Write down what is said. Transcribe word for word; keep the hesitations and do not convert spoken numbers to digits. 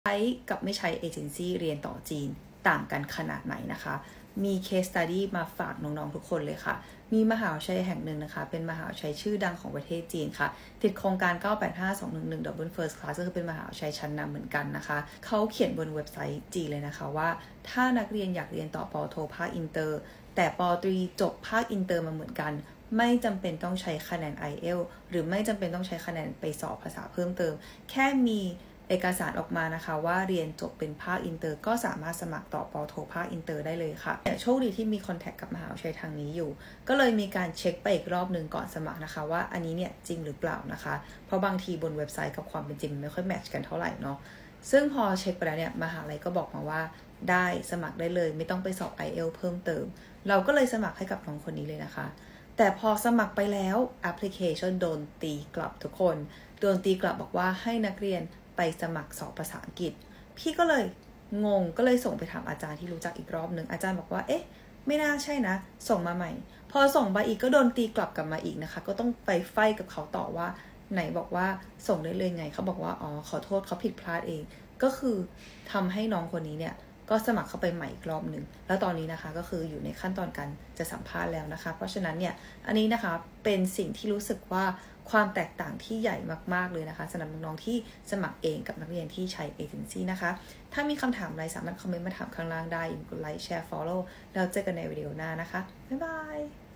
ใช้กับไม่ใช้เอเจนซี่เรียนต่อจีนต่างกันขนาดไหนนะคะมีเคส study มาฝากน้องๆทุกคนเลยค่ะมีมหาวิทยาลัยแห่งหนึ่งนะคะเป็นมหาวิทยาลัยชื่อดังของประเทศจีนค่ะติดโครงการ เก้า แปด ห้า สอง หนึ่ง หนึ่ง Double First Class ก็คือเป็นมหาวิทยาลัยชั้นนำเหมือนกันนะคะเขาเขียนบนเว็บไซต์จีนเลยนะคะว่าถ้านักเรียนอยากเรียนต่อปอโทภาคอินเตอร์แต่ปอตรีจบภาคอินเตอร์มาเหมือนกันไม่จำเป็นต้องใช้คะแนน ไอ เอล หรือไม่จำเป็นต้องใช้คะแนนไปสอบภาษาเพิ่มเติมแค่มีเอกสารออกมานะคะว่าเรียนจบเป็นภาคอินเตอร์ก็สามารถสมัครต่อปอโทภาคอินเตอร์ได้เลยค่ะโชคดีที่มีคอนแทคกับมหาวิทยาลัยทางนี้อยู่ก็เลยมีการเช็คไปอีกรอบหนึ่งก่อนสมัครนะคะว่าอันนี้เนี่ยจริงหรือเปล่านะคะเพราะบางทีบนเว็บไซต์กับความเป็นจริงไม่ค่อยแมทช์กันเท่าไหร่เนาะซึ่งพอเช็คไปแล้วเนี่ยมหาลัยก็บอกมาว่าได้สมัครได้เลยไม่ต้องไปสอบ ไอ เอล เพิ่มเติมเราก็เลยสมัครให้กับน้องคนนี้เลยนะคะแต่พอสมัครไปแล้วแอปพลิเคชันโดนตีกลับทุกคนโดนตีกลับบอกว่าให้นักเรียนไปสมัครสอบภาษาอังกฤษพี่ก็เลยงงก็เลยส่งไปถามอาจารย์ที่รู้จักอีกรอบหนึ่งอาจารย์บอกว่าเอ๊ะไม่น่าใช่นะส่งมาใหม่พอส่งไปอีกก็โดนตีกลับกลับมาอีกนะคะก็ต้องไปไฟกับเขาต่อว่าไหนบอกว่าส่งได้เลยไงเขาบอกว่าอ๋อขอโทษเขาผิดพลาดเองก็คือทำให้น้องคนนี้เนี่ยก็สมัครเข้าไปใหม่อีกรอบหนึ่งแล้วตอนนี้นะคะก็คืออยู่ในขั้นตอนการจะสัมภาษณ์แล้วนะคะเพราะฉะนั้นเนี่ยอันนี้นะคะเป็นสิ่งที่รู้สึกว่าความแตกต่างที่ใหญ่มากๆเลยนะคะสำหรับน้องๆที่สมัครเองกับนักเรียนที่ใช้เอเจนซี่นะคะถ้ามีคำถามอะไรสามารถคอมเมนต์มาถามข้างล่างได้กดไลค์แชร์ follow แล้วเจอกันในวิดีโอหน้านะคะบ๊ายบาย